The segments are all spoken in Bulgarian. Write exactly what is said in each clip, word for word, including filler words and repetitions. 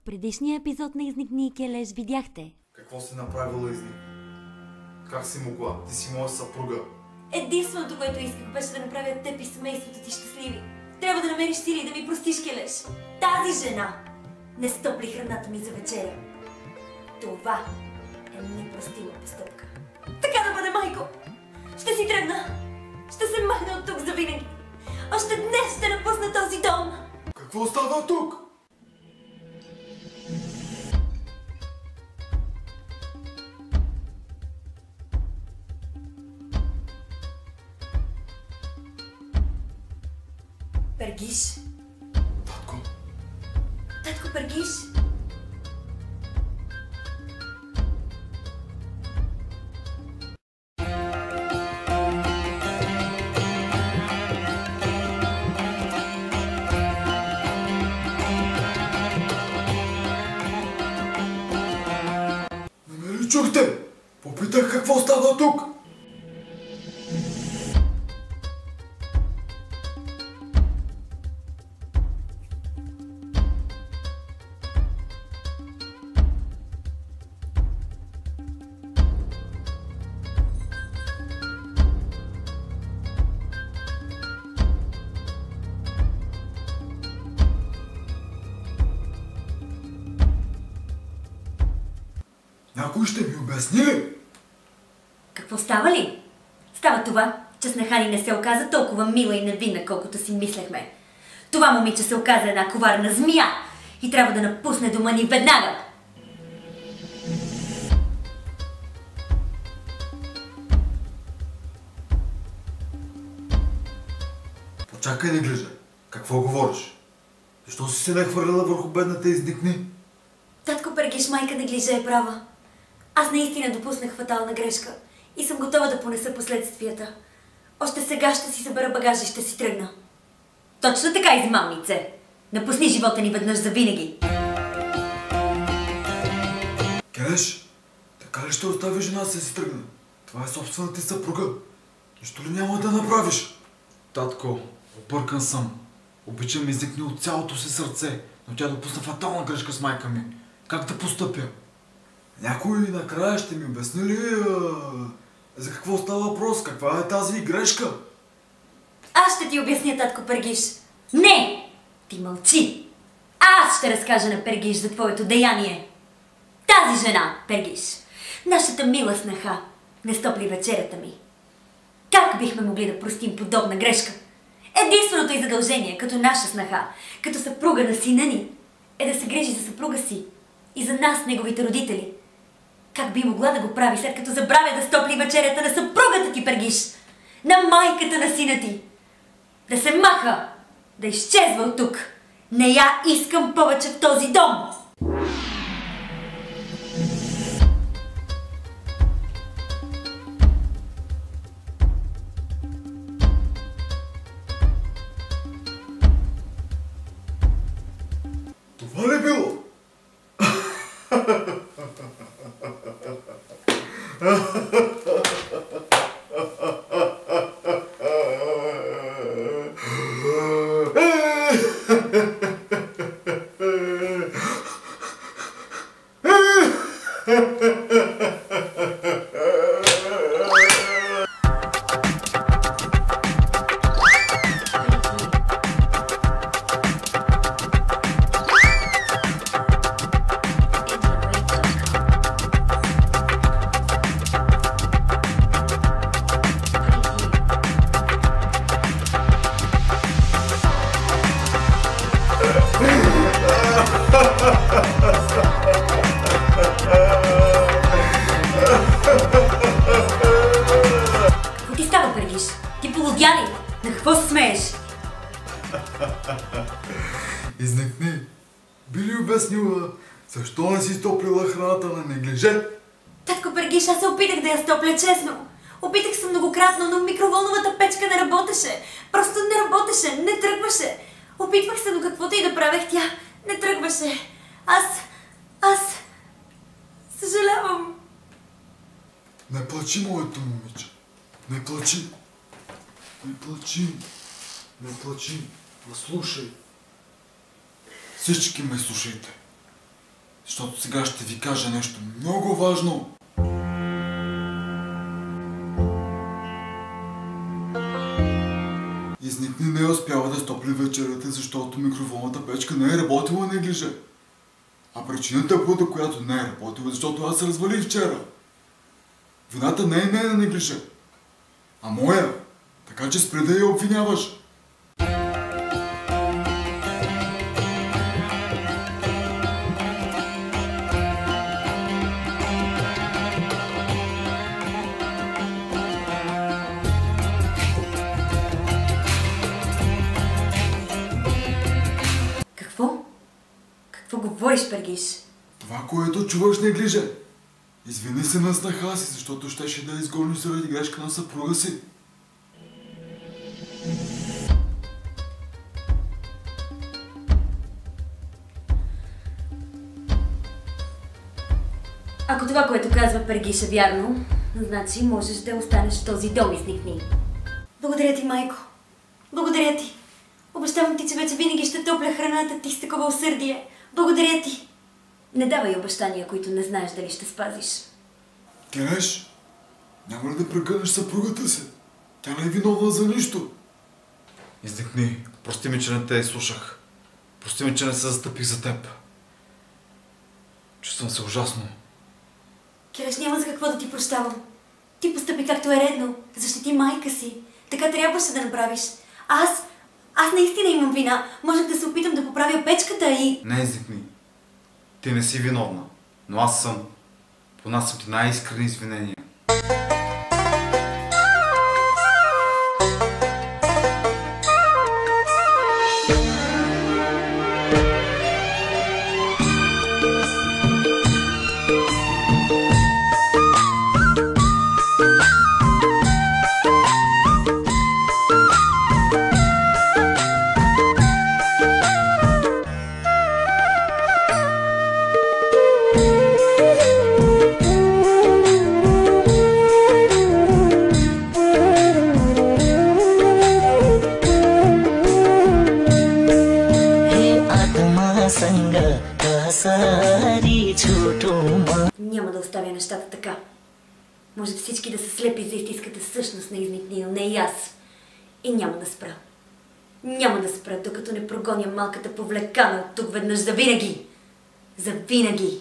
предишния епизод на Изникни и Келеш видяхте. Какво си направила, Изник? Как си могла? Ти си моя съпруга. Единственото, което исках, беше да направя теб и семейството ти щастливи. Трябва да намериш сили и да ми простиш, Келеш. Тази жена не стопли храната ми за вечеря. Това е непростима постъпка. Така да бъде, майко! Ще си тръгна! Ще се махна от тук завинаги! Още днес ще напусна този дом! Какво става тук? Пергиш? Татко? Татко Пергиш? Не ме ли чухте? Попитах какво става тук? Някой ще ми обясни ли? Какво става ли? Става това, че снаха ни не се оказа толкова мила и невинна, колкото си мислехме. Това момиче се оказа една коварна змия и трябва да напусне дома ни веднага. Почакай, не глежа. Какво говориш? Защо си се не хвърляла върху бедната Изникни? Татко Пергиш, майка Неглижа е права. Аз наистина допуснах фатална грешка и съм готова да понеса последствията. Още сега ще си събера багажа и ще си тръгна. Точно така, измамнице! Напусни живота ни веднъж за винаги. Келеш, така ли ще остави жена си си тръгне? Това е собствената ти съпруга. Нищо ли няма да направиш? Татко, объркан съм. Обичам Изникни от цялото си сърце, но тя допусна фатална грешка с майка ми. Как да постъпя? Някой накрая ще ми обясни ли а... за какво става въпрос? Каква е тази грешка? Аз ще ти обясня, татко Пергиш. Не! Ти мълчи! Аз ще разкажа на Пергиш за твоето деяние. Тази жена, Пергиш, нашата мила снаха, не стопли вечерята ми. Как бихме могли да простим подобна грешка? Единственото й задължение, като наша снаха, като съпруга на сина ни, е да се грижи за съпруга си и за нас, неговите родители. Как би могла да го прави, след като забравя да стопли вечерята на съпругата ти, Пергиш? На майката на сина ти? Да се маха! Да изчезва от тук! Не я искам повече в този дом! Това ли било? Какво ти става, Пергиш? Ти полудя ли? На какво се смееш? Изникни, би ли обяснила защо не си стоплила храната на Неглиже? Татко Пергиш, аз се опитах да я стопля честно. Опитах се многократно, но микроволновата печка не работеше. Просто не работеше, не тръгваше. Опитвах се, но каквото и да правех, тя не тръгваше. Аз... аз... съжалявам. Не плачи, моето момиче. Не плачи. Не плачи. Не плачи. Слушай. Всички ме слушайте. Защото сега ще ви кажа нещо много важно. Изникни не е успяла да стопли вечерята, защото микроволната печка не е работила неглиже. А причината, поради която не е работила, защото аз се развалих вчера. Вината не е нейна неглиже, а моя. Така че спри да я обвиняваш. Какво? Какво говориш, Пергиш? Това, което чуваш, неглиже. Извини се на снаха си, защото щеше да изгони заради грешка на съпруга си. Ако това, което казва Пергиш е вярно, значи можеш да останеш в този дом, изникни. Благодаря ти, майко. Благодаря ти. Обещавам ти, че вече винаги ще топля храната ти с такова усърдие. Благодаря ти. Не давай обещания, които не знаеш дали ще спазиш. Кереш, няма ли да прегънеш съпругата си? Тя не е виновна за нищо. Изникни. Прости ми, че не те слушах. Прости ми, че не се застъпих за теб. Чувствам се ужасно. Кереш, няма за какво да ти прощавам. Ти постъпи както е редно. Защити майка си. Така трябваше да направиш. Аз... Аз наистина имам вина. Можех да се опитам да поправя печката и... Не, изникни. Ти не си виновна. Но аз съм. Понасям ти най-искрени извинения. Няма да оставя нещата така. Може всички да са слепи за истинската същност на изникни, но не и аз. И няма да спра. Няма да спра, докато не прогоня малката повлекана от тук веднъж завинаги. Завинаги!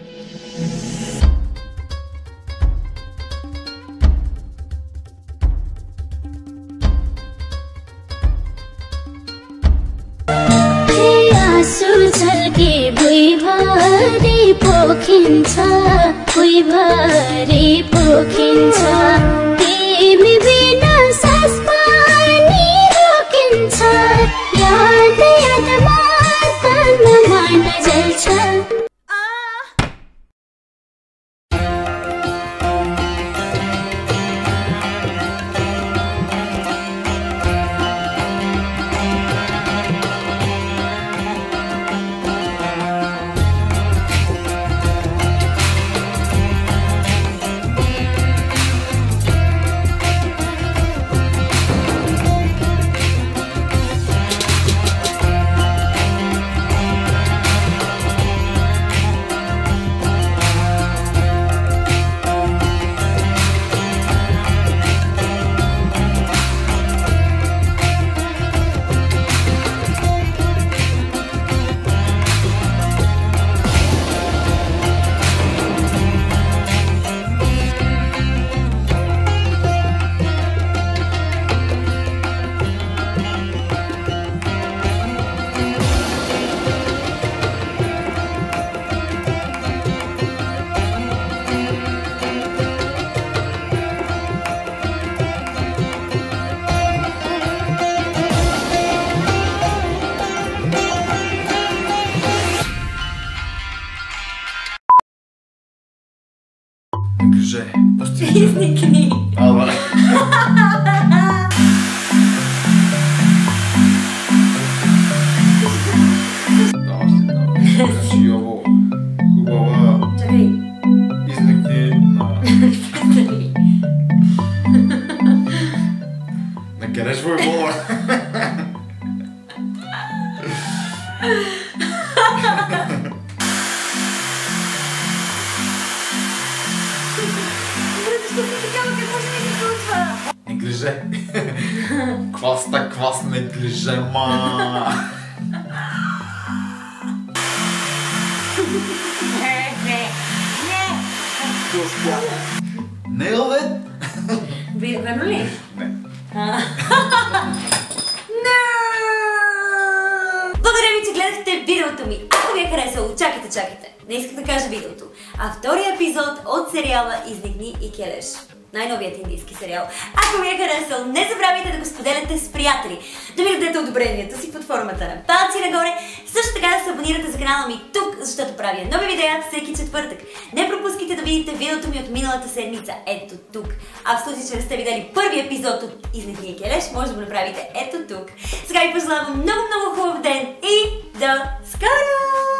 सुचल्के भुइँभरि पोखिन्छ भुइँभरि पोखिन्छ तिमी बिना सास पनि रोकिन्छ याद यादमा तनमा नजल्छ Неглиже, пусти ми. Изникни! Ала. Да, още да. Кажи, Йово, хубава. Чакай. Изникни на... На Кереш Войвола. неглиже. Кваста, квас, неглиже, ма. Не, не, не. Не, бе. Верно ли? Не. Благодаря ви, че гледахте видеото ми. Ако ви е харесало, чакайте, чакайте. Не исках да кажа видеото. А втория епизод от сериала Изникни и Келеш. Най-новият индийски сериал. Ако ви е харесал, не забравяйте да го споделяте с приятели. Да ми дадете одобрението си под формата на палци нагоре. Също така да се абонирате за канала ми тук, защото правя нови видеа всеки четвъртък. Не пропускайте да видите видеото ми от миналата седмица ето тук. А в случай, че не сте видели първи епизод от Изникни и Келеш, може да го направите ето тук. Сега ви пожелавам много-много хубав ден и до скоро!